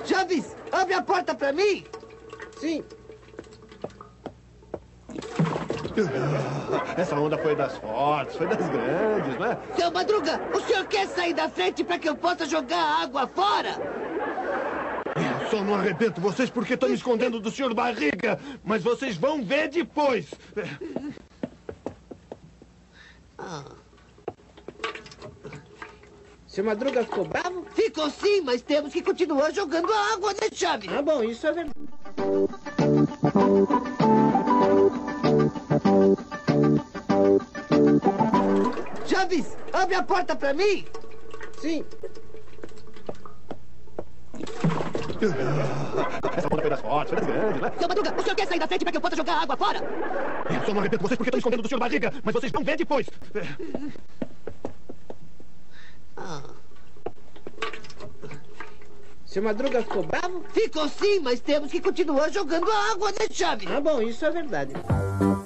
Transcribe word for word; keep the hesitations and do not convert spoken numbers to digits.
Chaves, abre a porta pra mim! Sim. Essa onda foi das fortes, foi das grandes, né? Seu Madruga, o senhor quer sair da frente para que eu possa jogar a água fora? Eu só não arrebento vocês porque estão me escondendo do senhor Barriga. Mas vocês vão ver depois. Ah. Seu Madruga ficou bravo? Ficou sim, mas temos que continuar jogando a água, né, Chaves? Ah, bom, isso é verdade. Chaves, abre a porta pra mim! Sim. Essa onda foi das fortes, foi das grandes, né? Seu Madruga, o senhor quer sair da frente para que eu possa jogar a água fora? Eu só não arrebento vocês porque estão me escondendo do senhor Barriga. Mas vocês vão ver depois. Ah. Seu Madruga ficou bravo? Ficou sim, mas temos que continuar jogando a água, né, Chaves? Ah, bom, isso é verdade.